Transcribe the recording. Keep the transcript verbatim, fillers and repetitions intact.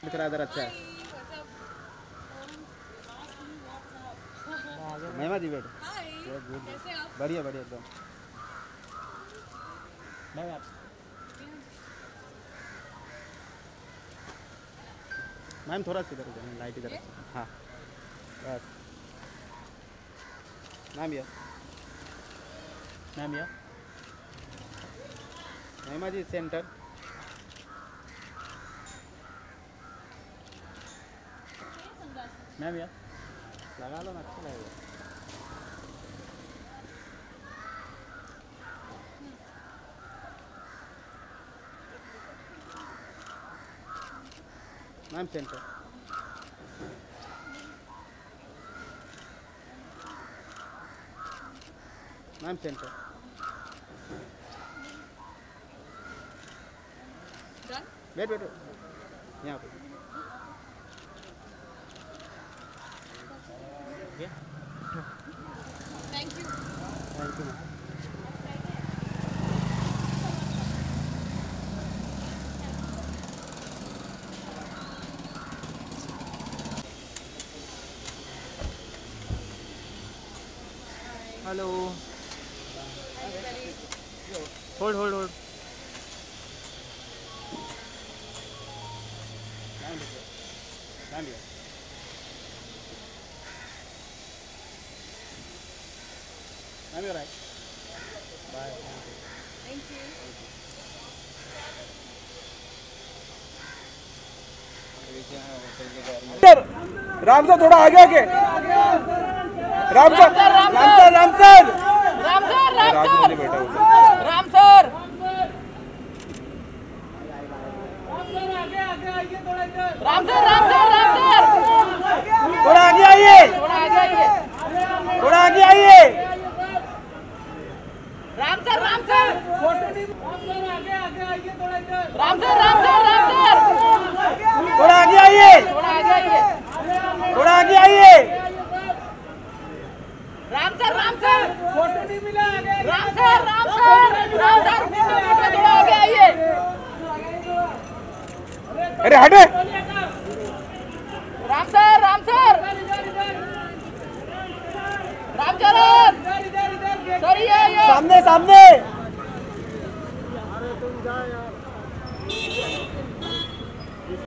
दिख रहा है इधर। अच्छा है महिमा जी बैठो। बढ़िया बढ़िया एकदम। मैम थोड़ा सा इधर इधर लाइट इधर। हाँ बस मैम भैया मैम भैया महिमा जी सेंटर। मैम भैया लगा लो ना, अच्छा लगेगा। Ma'am centre. Ma'am centre. बैठ बैठो यहाँ पे। Thank you thank you. Hello hold hold hold. Ma'am भैया ma'am you right bye. Thank you. Ram sir थोड़ा आगे आगे। Ram sir Ram sir Ram sir Ram sir Ram Raju sir वाले बैठा हुआ। Ram sir Ram sir Ram sir Ram sir थोड़ा आगे आइए, थोड़ा आगे आइए। थोड़ा आगे आइए। Ram sir Ram sir Ram sir Ram sir Ram sir थोड़ा आगे आइए, थोड़ा आगे आइए। थोड़ा आगे आइए। Ram sir Ram sir Ram sir Ram sir Ram sir थोड़ा आगे आइए। अरे हटे। राम सर राम सर राम चरण सर ये ये सामने सामने